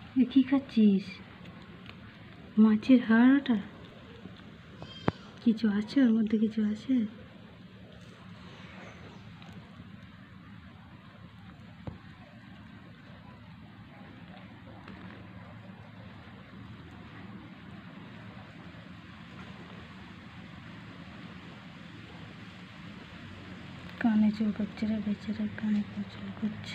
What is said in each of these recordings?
কি খাচ্ছিস? মাছের হাড় ওটা? কিছু আছে ওর মধ্যে? কিছু আছে? কানে চুল করছে রে বেচারা, কানে চুল করছে।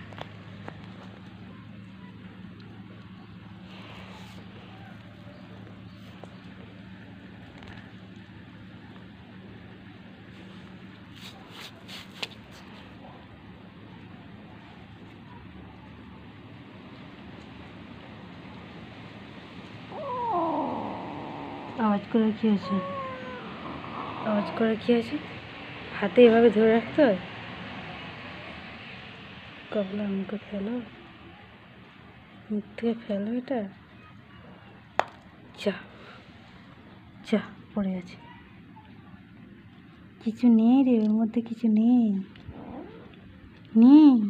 আওয়াজ করে কি আছে? আওয়াজ করে কি আছে? হাতে এভাবে ধরে রাখতে হয়? কবলা মুখে ফেলো, মুখ থেকে ফেলো এটা। যা যা, পড়ে আছে। কিছু নেই রে ওর মধ্যে, কিছু নেই। নেই?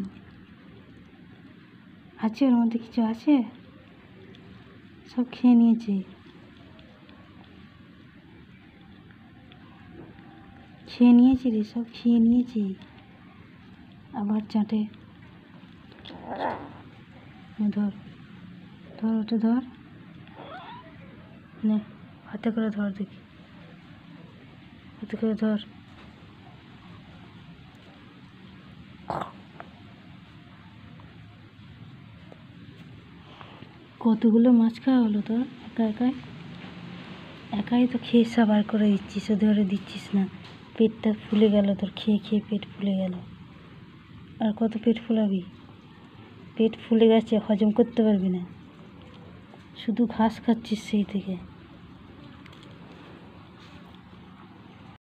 আছে ওর মধ্যে, কিছু আছে? সব খেয়ে নিয়েছে। খেয়ে নিয়েছি রে, সব খেয়ে নিয়েছি। আবার চাটে। ধর ধর, ওটা ধর, নে হাতে করে ধর, দেখি হাতে করে ধর। কতগুলো মাছ খাওয়া হলো তোর একা একাই? একাই তো খেয়ে সাবার করে দিচ্ছিস, ধরে দিচ্ছিস না। পেটটা ফুলে গেল তোর, খেয়ে খেয়ে পেট ফুলে গেল। আর কত পেট ফুলাবি? পেট ফুলে গেছে, হজম করতে পারবি না। শুধু ঘাস খাচ্ছিস সেই থেকে।